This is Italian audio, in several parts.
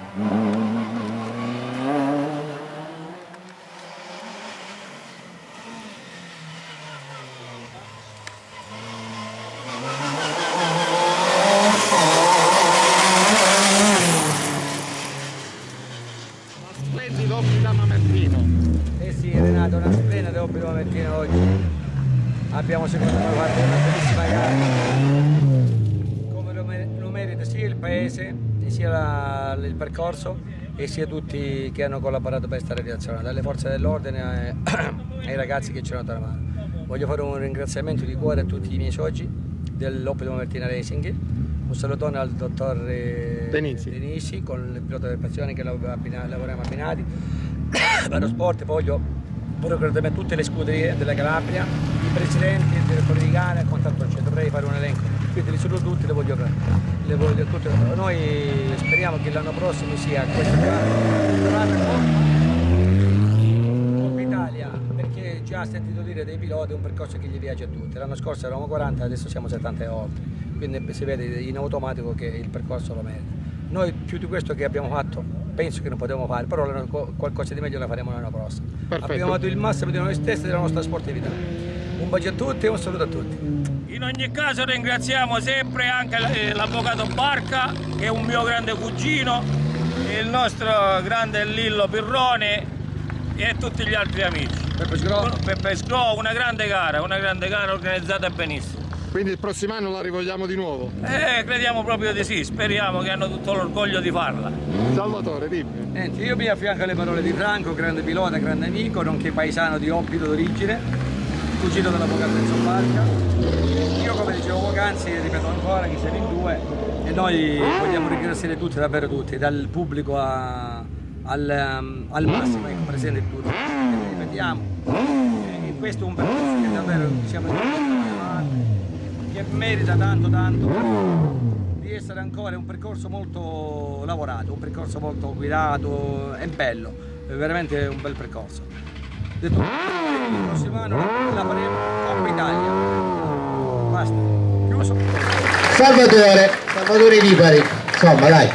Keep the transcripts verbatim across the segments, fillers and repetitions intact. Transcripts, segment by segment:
Eh sì, Renato, una splendida Oppido Mamertino oggi. Abbiamo secondo me fatto una bellissima gara. Come lo, mer lo merita sia il paese, sia la, il percorso e sia tutti che hanno collaborato per questa realizzazione, dalle forze dell'ordine ai ragazzi che ci hanno dato la mano. Voglio fare un ringraziamento di cuore a tutti i miei soci dell'Oppido Mamertino Racing. Un salutone al dottor Denisi. Denisi con il pilota del passione che lavoriamo abbinati. Per lo sport voglio a tutte le scuderie della Calabria, i presidenti, il direttore di gara, con tanto c'è, dovrei fare un elenco, quindi li saluto tutti, le voglio fare. Le voglio tutte. Noi speriamo che l'anno prossimo sia questa gara Coppa Italia, perché già ho sentito dire dei piloti un percorso che gli piace a tutti. L'anno scorso eravamo quaranta, adesso siamo settantotto, quindi si vede in automatico che il percorso lo merita. Noi più di questo che abbiamo fatto penso che non potevamo fare, però qualcosa di meglio la faremo l'anno prossimo. Perfetto. Abbiamo dato il massimo di noi stessi e della nostra sportività. Un bacio a tutti e un saluto a tutti. In ogni caso ringraziamo sempre anche l'avvocato Barca, che è un mio grande cugino, il nostro grande Lillo Pirrone e tutti gli altri amici. Peppe Sgro. Peppe Sgro, una grande gara, una grande gara organizzata benissimo. Quindi il prossimo anno la rivogliamo di nuovo? Eh, crediamo proprio di sì, speriamo che hanno tutto l'orgoglio di farla. Salvatore, dimmi. Niente, io mi affianco alle parole di Franco, grande pilota, grande amico, nonché paesano di Oppido d'origine, cugino dell'avvocato Enzo Barca. Io, come dicevo poc'anzi, ripeto ancora che siamo in due e noi vogliamo ringraziare tutti, davvero tutti, dal pubblico a, al, um, al massimo, ecco, presente tutti. E ripetiamo, e questo è un percorso che davvero siamo che merita tanto tanto di essere ancora un percorso molto lavorato, un percorso molto guidato, è bello, è veramente un bel percorso. Detto il prossimo anno la faremo Coppa Italia. Basta, chiuso. Salvatore, Salvatore Lipari, insomma dai,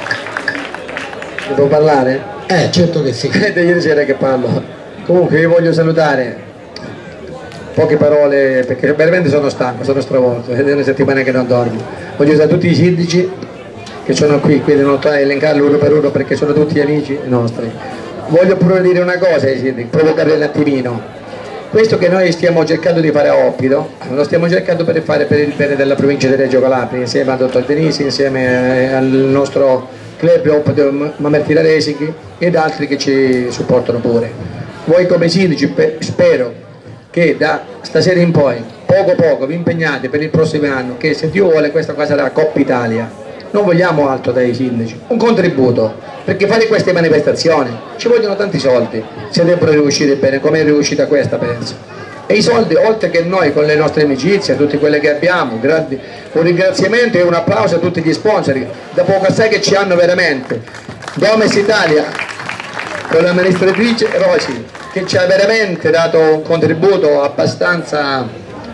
devo parlare? Eh, certo che sì. È da ieri sera che parlo. Comunque vi voglio salutare. Poche parole perché veramente sono stanco, sono stravolto, è una settimana che non dormo. Voglio salutare tutti i sindaci che sono qui, quindi non sto a elencarli uno per uno perché sono tutti amici nostri. Voglio pure dire una cosa ai sindaci, provocarli un attimino. Questo che noi stiamo cercando di fare a Oppido, lo stiamo cercando per fare per il bene della provincia di Reggio Calabria, insieme al dottor Denisi, insieme al nostro club Oppido Mamertino Racing ed altri che ci supportano pure. Voi come sindaci spero che da stasera in poi, poco poco, vi impegnate per il prossimo anno, che se Dio vuole questa qua sarà Coppa Italia. Non vogliamo altro dai sindaci, un contributo, perché fare queste manifestazioni ci vogliono tanti soldi, se devono riuscire bene, come è riuscita questa penso. E i soldi, oltre che noi con le nostre amicizie, tutte quelle che abbiamo, grandi, un ringraziamento e un applauso a tutti gli sponsor, da poco assai che ci hanno veramente. Domes Italia, con l'amministratrice Rosi, che ci ha veramente dato un contributo abbastanza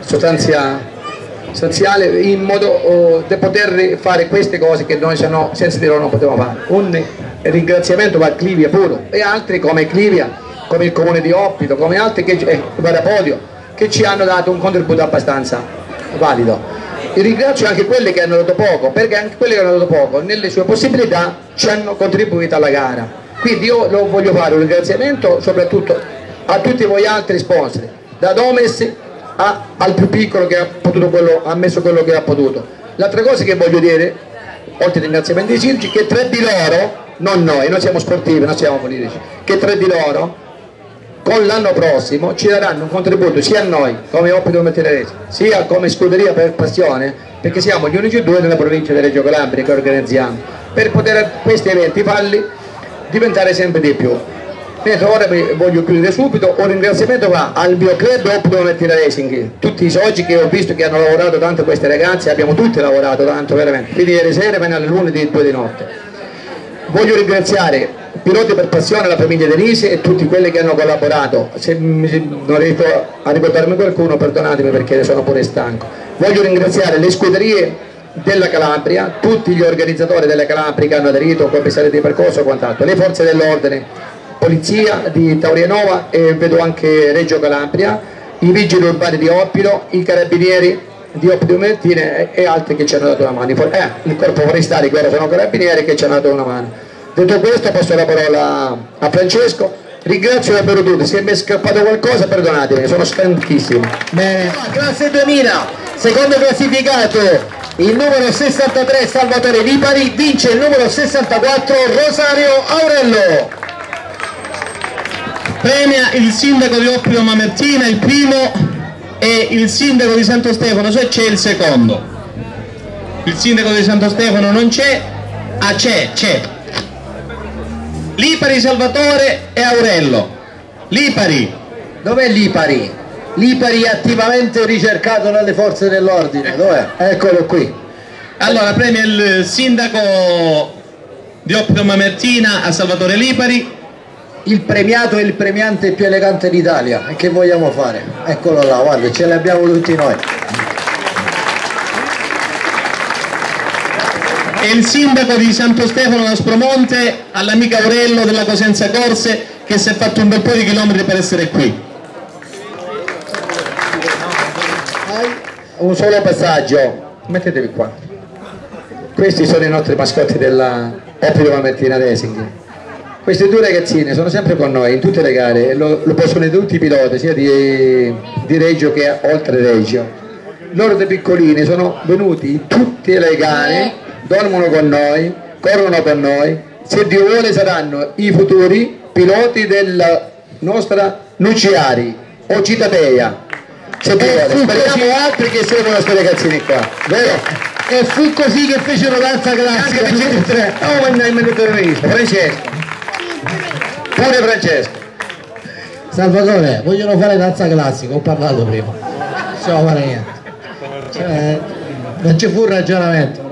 sostanziale in modo oh, da poter fare queste cose che noi sennò, senza di loro non potevamo fare. Un ringraziamento va a Clivia puro e altri come Clivia, come il comune di Oppido, come altri che, eh, Varapodio, che ci hanno dato un contributo abbastanza valido. E ringrazio anche quelli che hanno dato poco, perché anche quelli che hanno dato poco nelle sue possibilità ci hanno contribuito alla gara. Quindi io lo voglio fare un ringraziamento soprattutto a tutti voi altri sponsor, da Domes a, al più piccolo che ha, potuto quello, ha messo quello che ha potuto. L'altra cosa che voglio dire, oltre ai ringraziamenti dei sindaci, che tre di loro, non noi, noi siamo sportivi, non siamo politici, che tre di loro con l'anno prossimo ci daranno un contributo sia a noi come Oppido Mamertino Racing, sia come scuderia per passione, perché siamo gli unici due nella provincia di Reggio Calabria che organizziamo, per poter questi eventi farli diventare sempre di più. Mentre ora vi voglio chiudere subito, un ringraziamento va al mio club Oppido Mamertino Racing, tutti i soci che ho visto che hanno lavorato tanto, queste ragazze, abbiamo tutti lavorato tanto veramente, quindi ieri sera fino alle lunedì e due di notte. Voglio ringraziare Piloti per Passione, la famiglia Denisi e tutti quelli che hanno collaborato. Se non riesco a ricordarmi qualcuno perdonatemi perché sono pure stanco. Voglio ringraziare le scuderie della Calabria, tutti gli organizzatori della Calabria che hanno aderito, commissari di percorso e quant'altro, le forze dell'ordine, polizia di Taurianova e vedo anche Reggio Calabria, i vigili urbani di Oppilo, i carabinieri di Oppilo Martine e altri che ci hanno dato una mano, eh, il corpo forestale che ora sono carabinieri che ci hanno dato una mano. Detto questo passo la parola a Francesco, ringrazio per tutti, se mi è scappato qualcosa perdonatemi, sono stanchissimo. Bene, classe duemila, secondo classificato il numero sessantatré Salvatore Lipari, vince il numero sessantaquattro Rosario Aurello. Premia il sindaco di Oppilo Mamertina, il primo, e il sindaco di Santo Stefano, se c'è il secondo. Il sindaco di Santo Stefano non c'è, ah c'è, c'è. Lipari Salvatore e Aurello. Lipari. Dov'è Lipari? Lipari attivamente ricercato dalle forze dell'ordine, dov'è? Eccolo qui. Allora premia il sindaco di Oppilo Mamertina a Salvatore Lipari. Il premiato e il premiante più elegante d'Italia, e che vogliamo fare? Eccolo là, guarda, ce l'abbiamo tutti noi. E il sindaco di Santo Stefano d'Aspromonte all'amico Aurello della Cosenza Corse, che si è fatto un bel po' di chilometri per essere qui. Un solo passaggio, mettetevi qua. Questi sono i nostri mascotti della Oppilo Mamertina Racing. Questi due ragazzini sono sempre con noi in tutte le gare, lo, lo possono dire tutti i piloti, sia di, di Reggio che oltre Reggio. Loro dei piccolini sono venuti in tutte le gare, dormono con noi, corrono con noi, se Dio vuole saranno i futuri piloti della nostra Nuciari o Citateia. Se Dio vuole, speriamo altri che seguono questi ragazzini qua, vero? E fu così che fecero danza classica. Oh, ma non mi terrorista, Francesco. Pure Francesco. Salvatore, vogliono fare danza classica, ho parlato prima. Non si può fare niente. Cioè, non ci fu ragionamento.